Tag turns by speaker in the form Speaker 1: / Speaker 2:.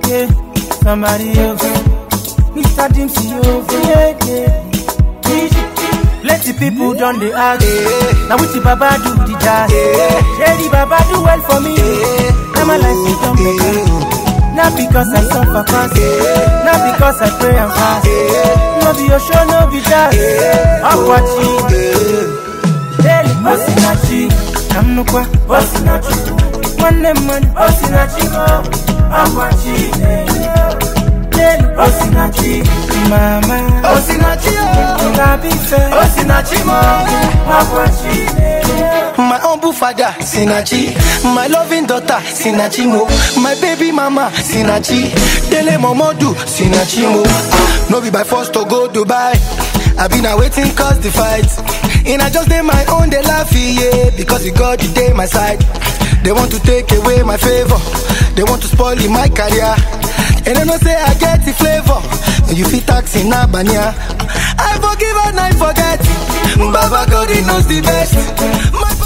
Speaker 1: yeah, somebody else. Mr. Dempsey, yeah, yeah. Plenty people done the ask. Now which Baba do the jazz? Shady Baba do well for me. Now my life is done better. Not because I suffer fast, not because I pray and fast. No be your show, no be jazz. Akwachi, daily Osinachi, Kamnukwa, Osinachi. One man, Osinachi, Akwachi, daily Osinachi, Mama, Osinachi, Osinachi, Akwachi.
Speaker 2: My humble father, Sinachi. My loving daughter, Sinachi mo. My baby mama, Sinachi. Dele Momodu, Sinachi mo. No be by force to go Dubai. I been waiting cause the fight. And I just did my own, they laugh, yeah. Because you got the day my side. They want to take away my favor. They want to spoil my career. And I know say I get the flavor. You fit tax in Abania. I forgive and I forget. Baba God, he knows the best.